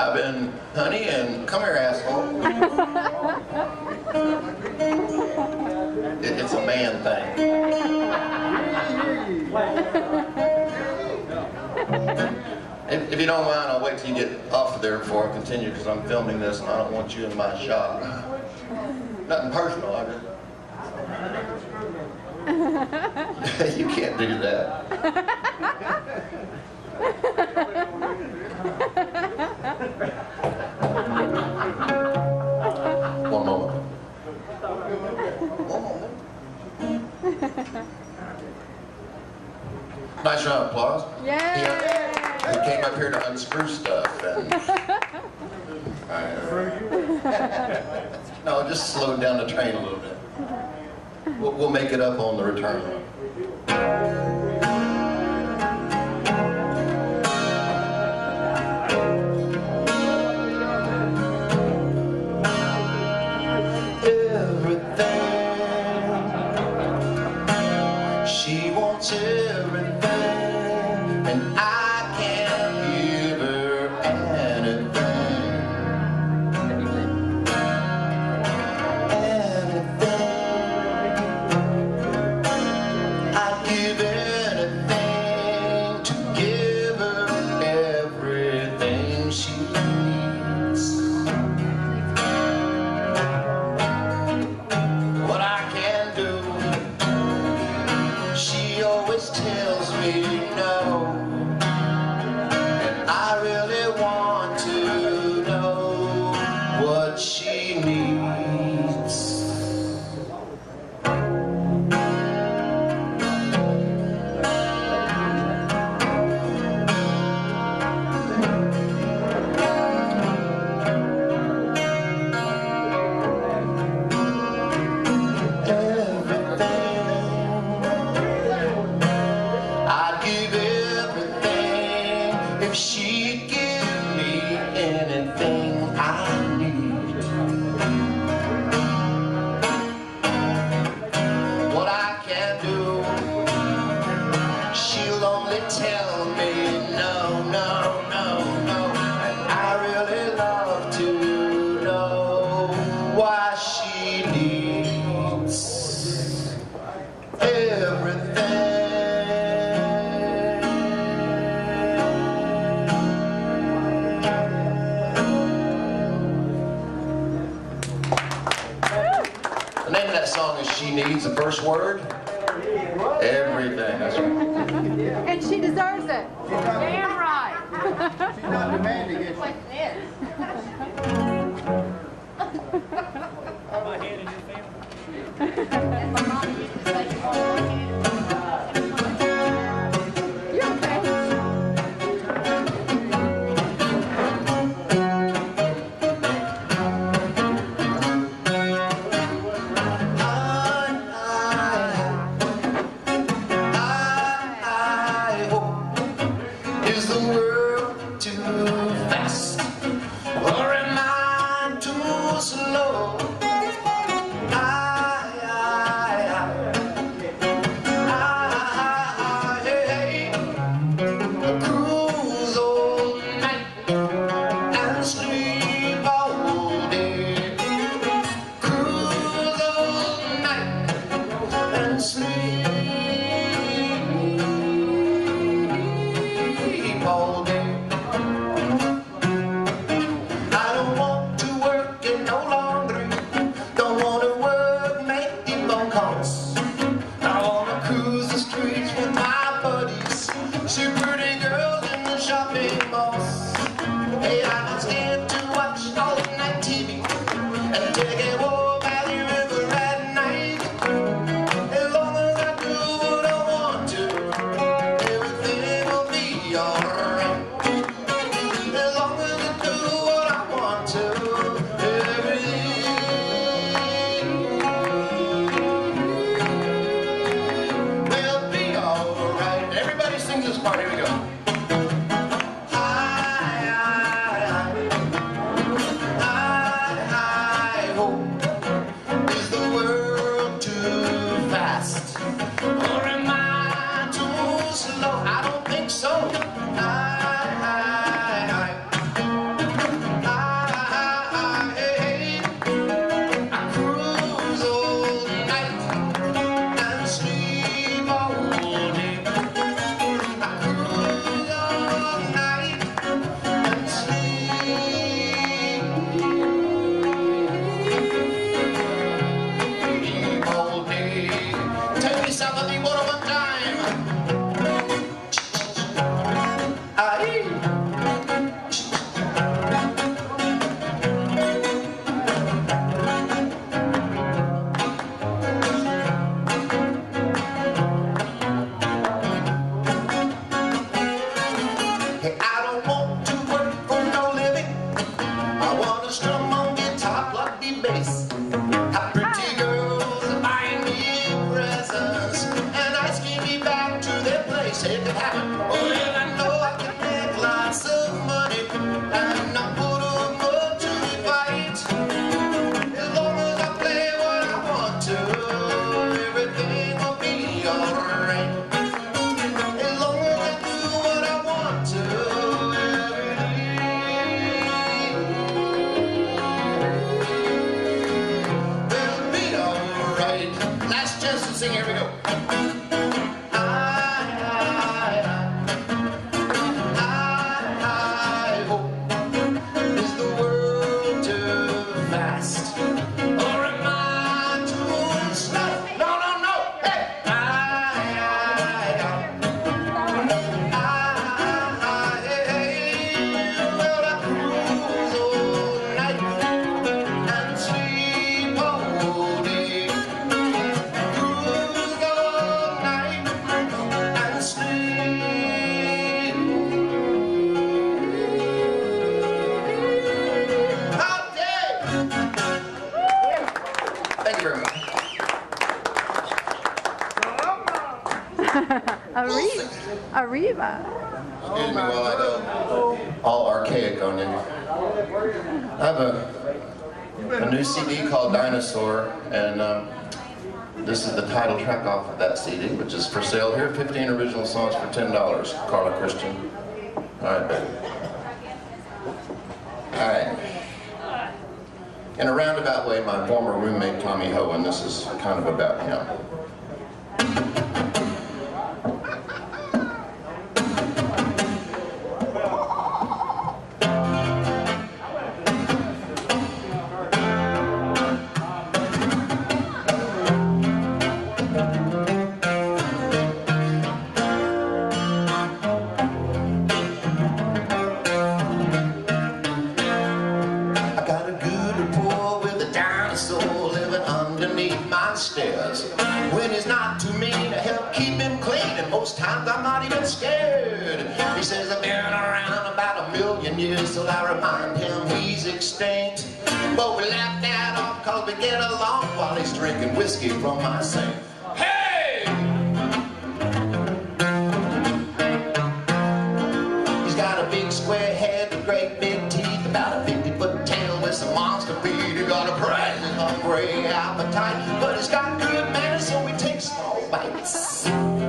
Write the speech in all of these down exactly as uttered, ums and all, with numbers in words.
I've been honey, and come here, asshole. it, it's a man thing. If, if you don't mind, I'll wait till you get off of there before I continue, because I'm filming this and I don't want you in my shot. Nothing personal, I just... You can't do that. One moment. One moment. Nice round of applause. Yay! Yeah. We came up here to unscrew stuff. And I, no, just slow down the train a little bit. We'll, we'll make it up on the return. Everything, she wants everything, and I can't give her anything. I'd give anything to give her everything she needs. What I can do, she always tells me no, and I really want to know what she needs. If she'd give me anything I need, what I can do, she'll only tell me no, no, no, no, and I really love to know why she needs everything. The name of that song is She Needs. The first word? Everything. That's right. And she deserves it. Damn right. She's not demanding it. Like this. My head in your family. And my mom used to say, oh, You okay? Is the world too fast, or am I too slow? I, I, I, I, hey, cruise all night and sleep all day. Cruise all night and sleep all day. I don't want to work in no laundry. funky bass. A pretty girls are buying me presents, and asking me back to their place. If it happened, well, I know I can make lots of money and not put them up to fight. As long as I play what I want to, everything will be alright. As long as I do what I want to, everything will be alright. Last chance to sing, here we go. Arriva. Arriva. Excuse me while I go all archaic on you. I have a, a new C D called Dinosaur, and um, this is the title track off of that C D, which is for sale here. fifteen original songs for ten dollars. Carla Christian. All right, baby. All right. In a roundabout way, my former roommate Tommy Hohen, this is kind of about him. When he's not too mean to help keep him clean, and most times I'm not even scared. He says I've been around about a million years, so I remind him he's extinct. But we laugh that off cause we get along while he's drinking whiskey from my sink. Hey! He's got a big square head with great big teeth, about a fifty foot tail with some monster feet. He got a crazy hungry appetite, but he's got good manners, so we take small bites.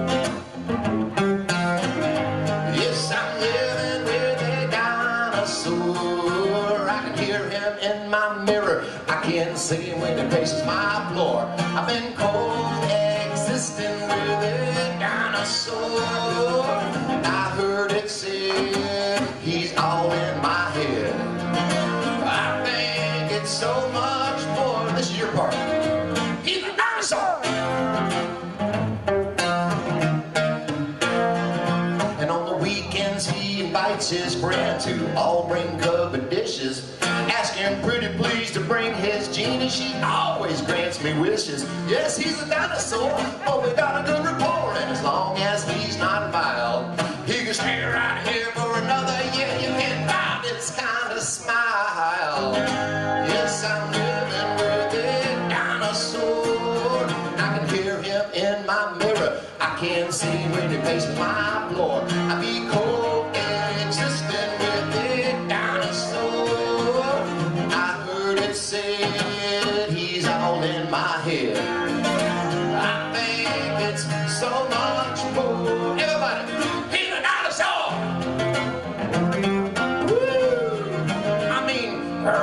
Yes, I'm living with a dinosaur. I can hear him in my mirror. I can see him when he paces my floor. I've been coexisting with a dinosaur. I heard it said he's all in my head. I think it's so much more. This is your part. He's a dinosaur. And on the weekends he invites his friend to all bring covered dishes, asking pretty please to bring his genie. She always grants me wishes. Yes, he's a dinosaur, but we got a good rapport, and as long as he's not vile, he can stay right here for another year. You can find this kind of smile. Yes, I'm living with a dinosaur. I can hear him in my mirror. I can see when he paces my floor. I be coexisting with a dinosaur. I heard it said he's all in my head. I think it's so much more. Everybody, he's a dinosaur. Woo! I mean,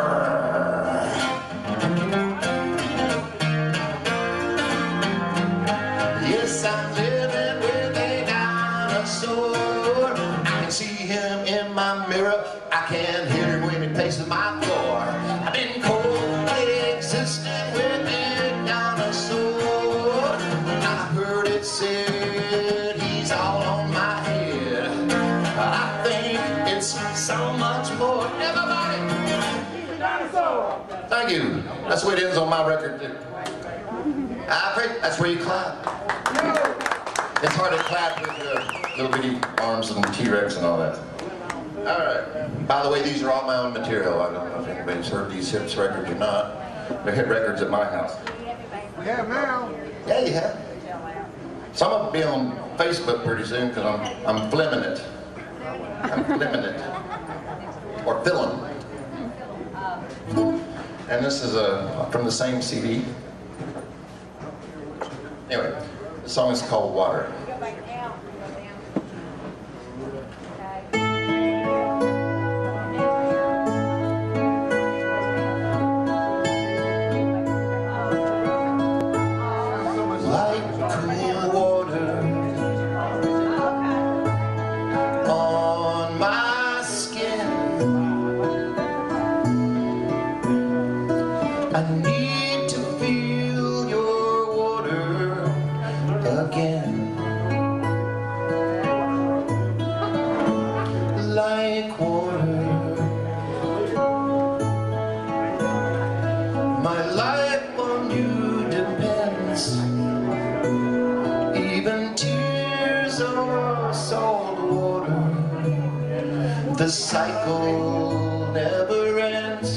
yes, I'm living with a dinosaur. I can see him in my mirror. I can hear him when he paces my floor. I've been coexisting with a dinosaur. I heard it said he's all on my head. I think it's so much more. Everybody, he's a dinosaur. Thank you. That's the way it ends on my record too. I think that's where you clap. It's hard to clap with uh, little bitty arms and T-Rex and all that. All right. By the way, these are all my own material. I don't know if anybody's heard these Hips records or not. They hit records at my house. We have now. Yeah, you have. Some of them will be on Facebook pretty soon because I'm, I'm filming it. I'm filming it. Or filling. And this is a, from the same C D. Anyway, the song is called Water. I need to feel your water again, like water. My life on you depends, even tears are salt water. The cycle never ends.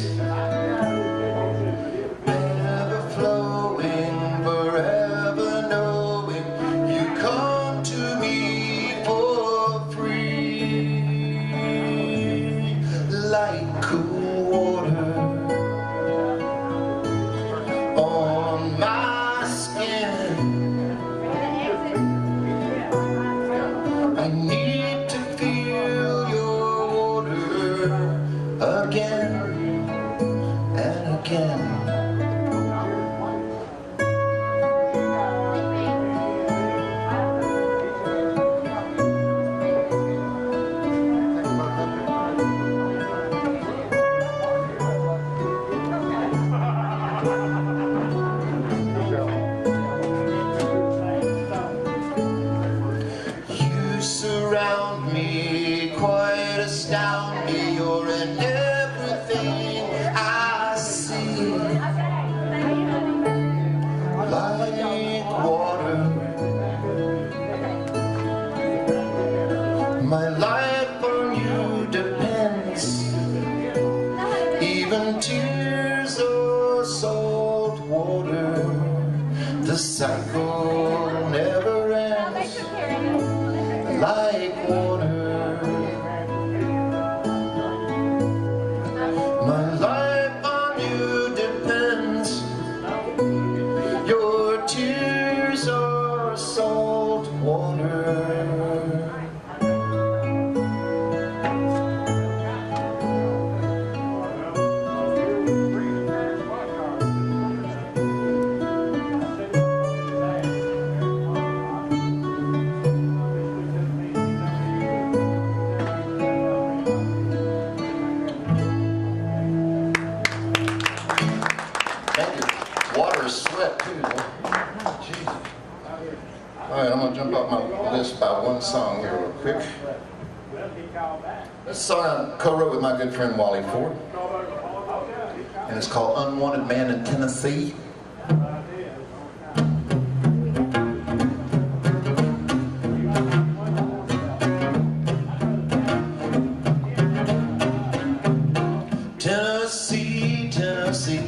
My life on you depends, even tears or salt water. The cycle never ends, like water. My life on you depends, your tears are salt water. Sweat too, Jesus. All right, I'm gonna jump off my list by one song here real quick. This song I co-wrote with my good friend Wally Ford, and it's called "Unwanted Man in Tennessee." Tennessee, Tennessee.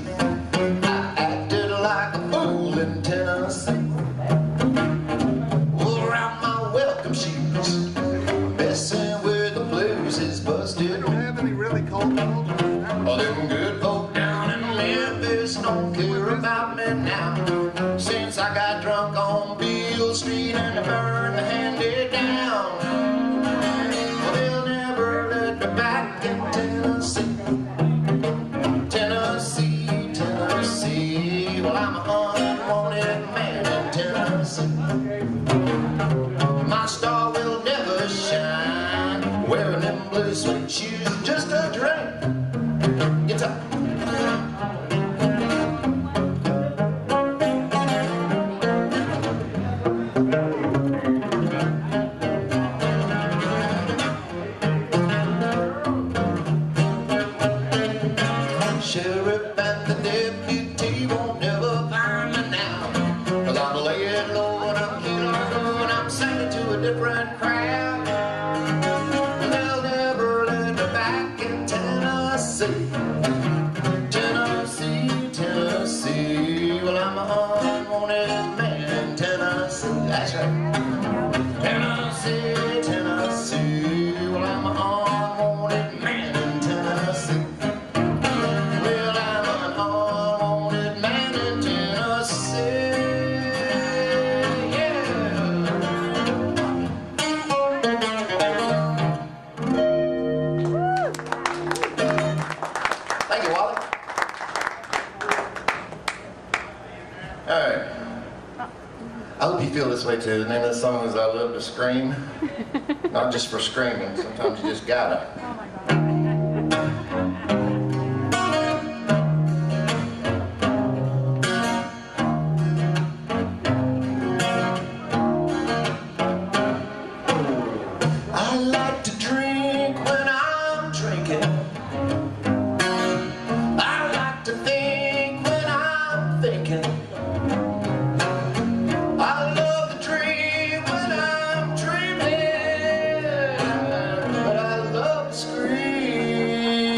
All them good folk down in Memphis don't care about me now, since I got drunk on Beale Street and I burned the handy down. Well, they'll never let me back in Tennessee. Tennessee, Tennessee. Well, I'm an unwanted man in Tennessee. My star will never shine wearing them blue suede shoes, just a drink. Guitar. Sheriff and the deputy won't never find me now, 'cause I'm laying low and I'm killing Alright. I hope you feel this way too. The name of the song is I Love to Scream. Not just for screaming, sometimes you just gotta. Oh my God. I like to drink when I'm drinking. I like to think when I'm thinking. I love to dream when I'm dreaming, but I love to scream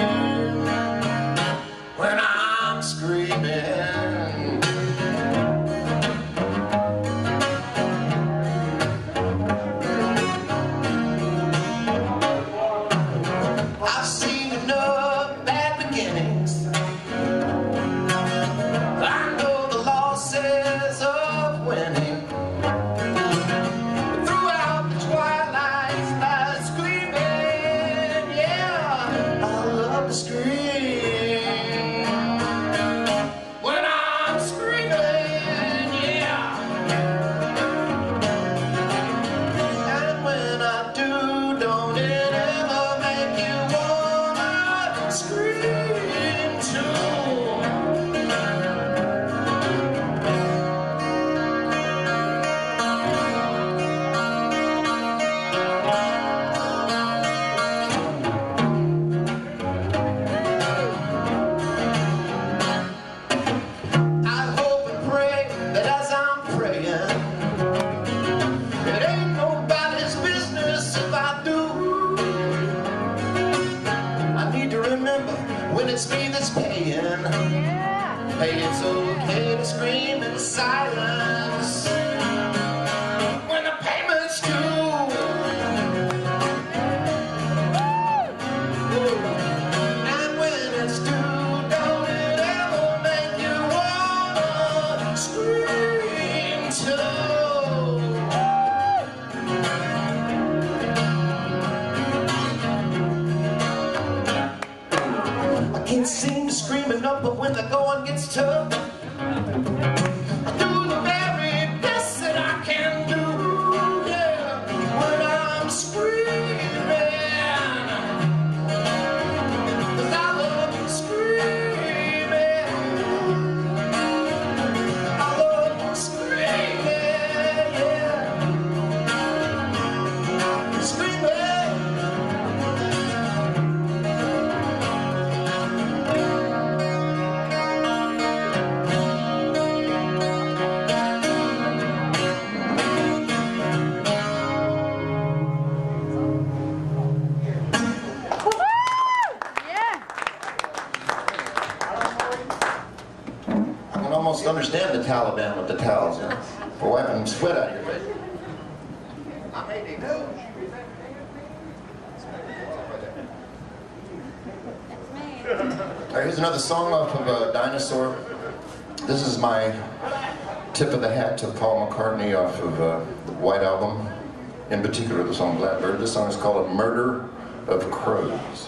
when I'm screaming. I've seen enough bad beginnings. I know the losses of winning. Throughout the twilight, I screaming, yeah, I love to scream when I'm screaming, yeah. And when I do, don't it ever make you wanna scream too? I hope and pray that as I'm praying, it ain't nobody's business if I do. I need to remember when it's me that's paying. Yeah. Hey, it's okay to scream in silence when the payment's due. And when it's due, don't it ever make you wanna scream too? I can't seem to scream enough, but when the going gets tough, I do the very best that I can do, yeah, when I'm screaming. 'Cause I love screaming. I love screaming, yeah. Screaming. Yeah. I can almost understand the Taliban with the towels, you know, for wiping sweat out of your face. I made a note. All right, here's another song off of uh, Dinosaur. This is my tip of the hat to Paul McCartney off of uh, the White Album, in particular the song Blackbird. This song is called Murder of Crows.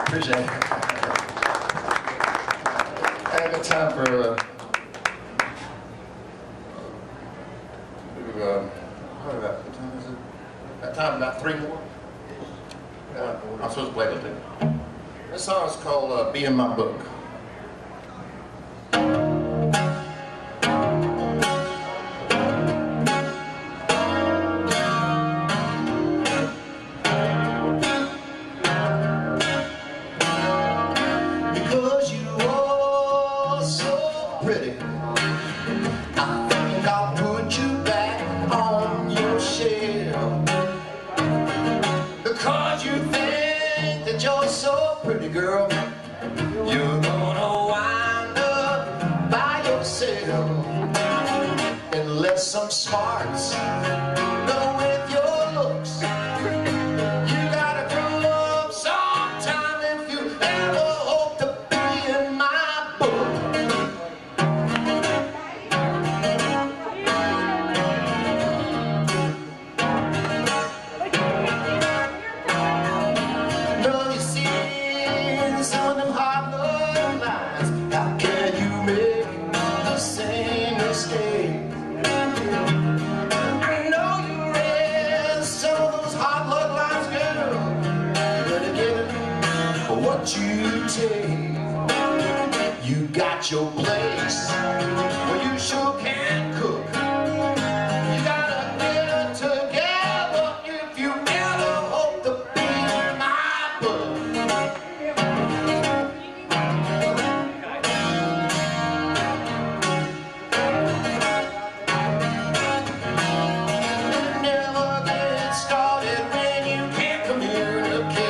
Appreciate it. I got time for, uh, uh, what about, what time is it? Got time for about three more? Uh, I'm supposed to play with it. This song is called uh, Be in My Book. Some smarts go with your looks. You gotta grow up sometime if you ever hope to be in my book. No, you see, some of them hard love lines. How can you make the same mistake? What you take, you got your place where you sure can cook. You gotta get together if you ever hope to be in my book. Never get started when you can't communicate.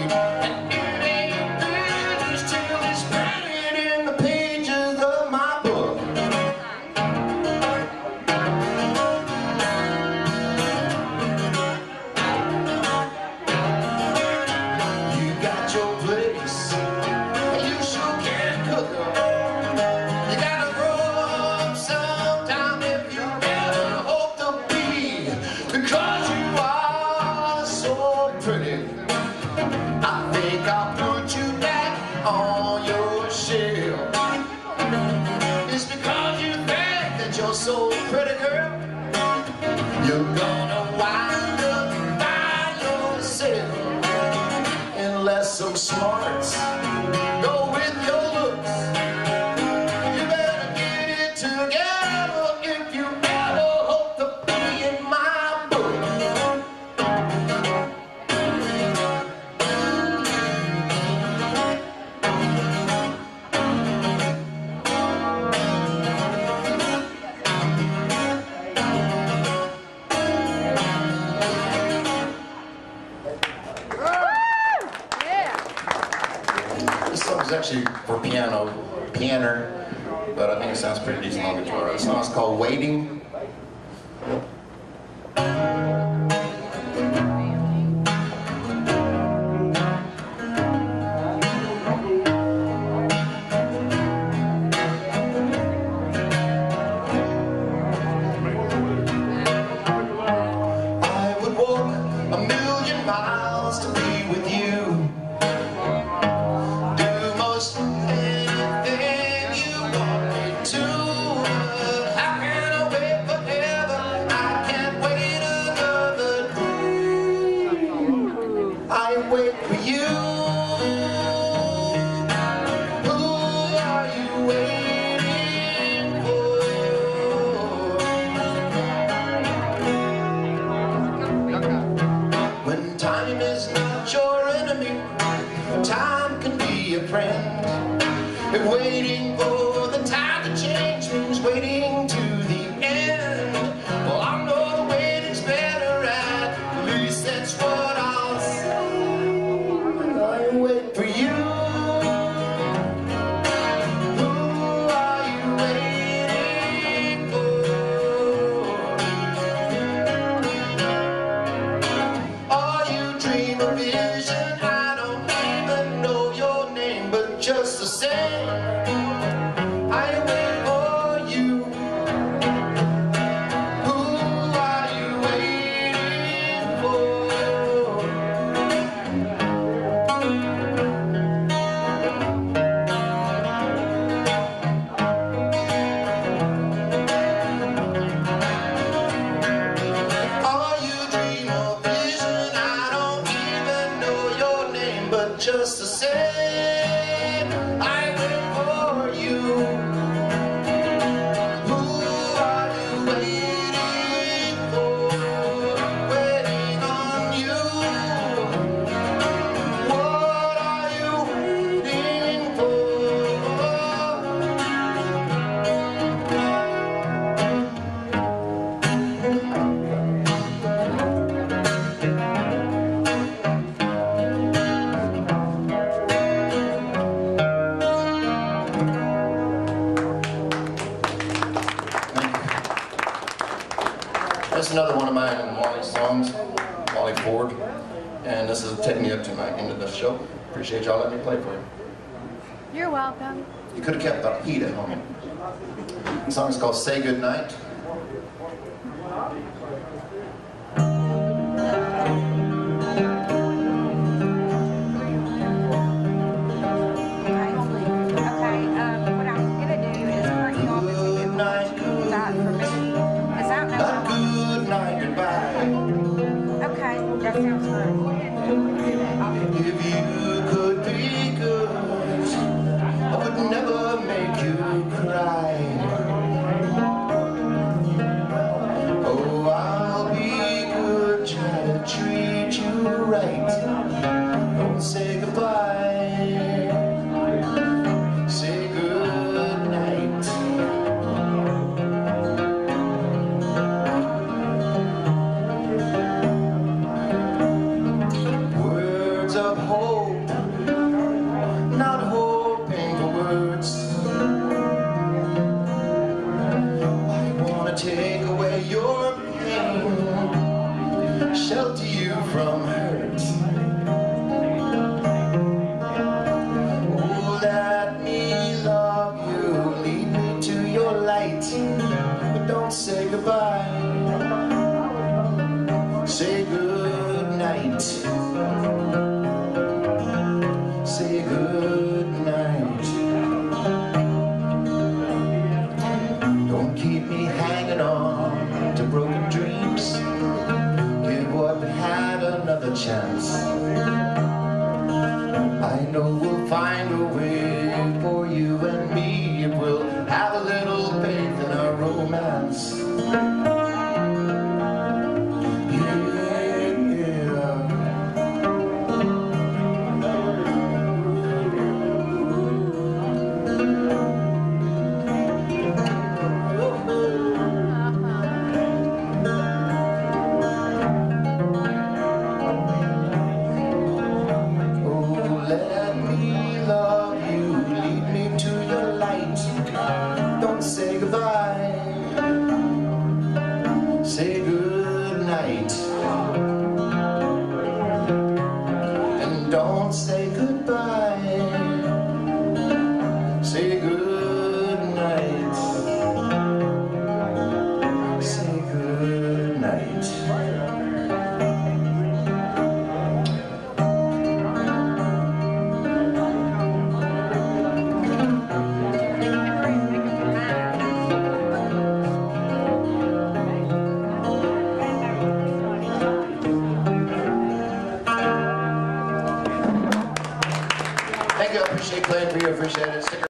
So pretty girl, you're gonna wind up by yourself unless some smarts go with your looks. You better get it together if you ever hope to be in my book. Actually for piano, piano, but I think it sounds pretty decent on guitar. The song's called Waiting. I would walk a million miles to be with you. Wait for you. Who are you waiting for? When time is not your enemy, time can be a friend. If waiting for the time to change means waiting to the end, well, I know the waiting's better, at least that's what I'll say. Wait for you. Who are you waiting for? Or you dream a vision, I don't even know your name, but just the same, I wait for you. Who are you waiting for? but just the same, I wait for you. Who are you waiting for? Waiting on you. What are you waiting for? This is another one of my and Wally's songs, Wally Ford, and this is Take Me Up to my end of the show. Appreciate y'all letting me play for you. You're welcome. You could have kept the heat at home. The song is called Say Goodnight. That sounds good. If you could be good, I would never make you cry. Oh, I'll be good, try to treat you right. Don't say goodbye, say good night. Of hope, not hoping for words. I want to take away your pain, shelter you from hurt. Oh, let me love you, lead me to your light, but don't say goodbye, say good night. Say good night. Don't keep me hanging on to broken dreams. Give what we had another chance. I know we'll find a way for you and me if we'll have a little faith in our romance. Let me love you, lead me to your light. Don't say goodbye, say good night. And don't say goodbye, say good night. Say good night. Thank you, I appreciate playing for you, I appreciate it. Stick